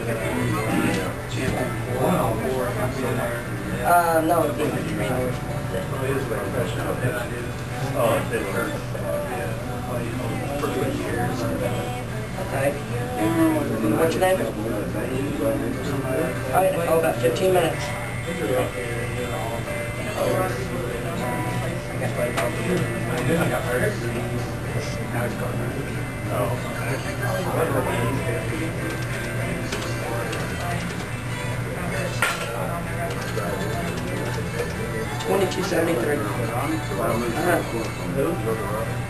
No, it'd be trainer. Okay. What's your name? Alright, oh, about 15 minutes. I got hurt. Now it's going hurt. Oh. 2273.